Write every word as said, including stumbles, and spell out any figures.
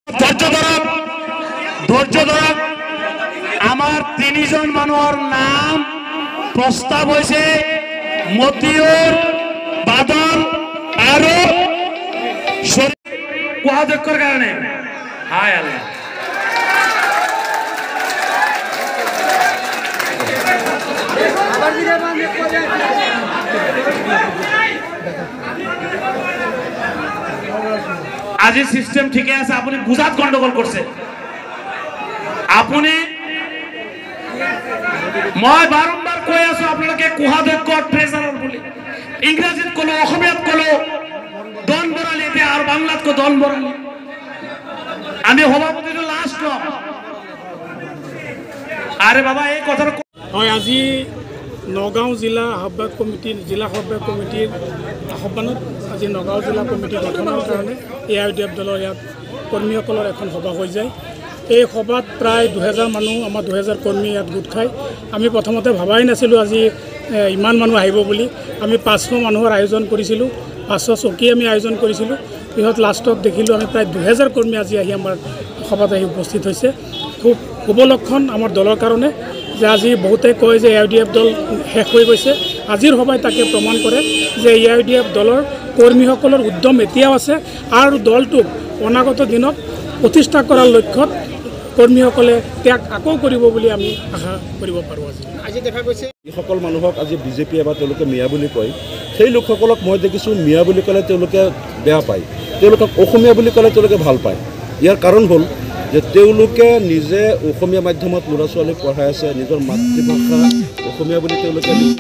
ধৈর্য ধরক ধৈর্য ধরক আমার তিনজন মানুহৰ নাম প্রস্তাব হয়েছে মতিউর বাদল আর কোহাধ্যক্ষর কারণে হায় আল্লাহ আজি সিস্টেম ঠিকে আছে আপনি বুঝাত গন্ডগোল করছে আপনি মই বারম্বার কৈ আছো আপনাকে কোহাধ্যক্ষ ট্রেজারার বলে ইংরেজিত কলো অসমীয়াত কলো দন বরালি এতিয়া আর বাংলাত কো দন বরালি আমি সভাপতিটো লাস্ট লম আরে বাবা এই কথা হয় আজি নগাঁও জিলা আহ্বায়ক কমিটিৰ জিলা আহ্বায়ক কমিটিৰ আহ্বানত আজি নগাঁও জিলা কমিটি গঠনৰ কাৰণে এ আই ডি এফ দলৰ ইয়াত কৰ্মীসকলৰ এখন সভা হৈ যায় এই সভাত প্ৰায় দুহেজাৰ মানুহ আমাৰ দুহেজাৰ কৰ্মী ইয়াত গোট খায় আমি প্ৰথমতে ভাবাই নাছিলোঁ আজি ইমান মানুহ আহিব বুলি আমি পাঁচশ মানুহৰ আয়োজন কৰিছিলোঁ পাঁচশ চকী আমি আয়োজন কৰিছিলোঁ পিছত লাষ্টত দেখিলোঁ আমি প্ৰায় দুহেজাৰ কৰ্মী আজি আহি আমাৰ সভাত আহি উপস্থিত হৈছে খুব শুভ লক্ষণ আমাৰ দলৰ কাৰণে যে আজি বহুতে কয় যে এ আই ডি এফ দল শেষ হৈ গৈছে আজিৰ সভাই তাকে প্ৰমাণ কৰে যে এ আই ডি এফ দলৰ কৰ্মীসকলৰ উদ্যম এতিয়াও আছে আৰু দলটোক অনাগত দিনত প্ৰতিষ্ঠা কৰাৰ লক্ষ্যত কৰ্মীসকলে ত্যাগ আকৌ কৰিব বুলি আমি আশা কৰিব পাৰোঁ আজি আজি দেখা গৈছে যিসকল মানুহক আজি বিজেপিয়ে বা তেওঁলোকে মিয়া বুলি কয় সেই লোকসকলক মই দেখিছোঁ মিয়া বুলি ক'লে তেওঁলোকে বেয়া পায় তেওঁলোকক অসমীয়া বুলি ক'লে তেওঁলোকে ভাল পায় ইয়াৰ কাৰণ হ'ল যে তেওঁলোকে নিজে অসমীয়া মাধ্যমত ল'ৰা ছোৱালীক পঢ়াই আছে নিজৰ মাতৃভাষা অসমীয়া বুলি তেওঁলোকে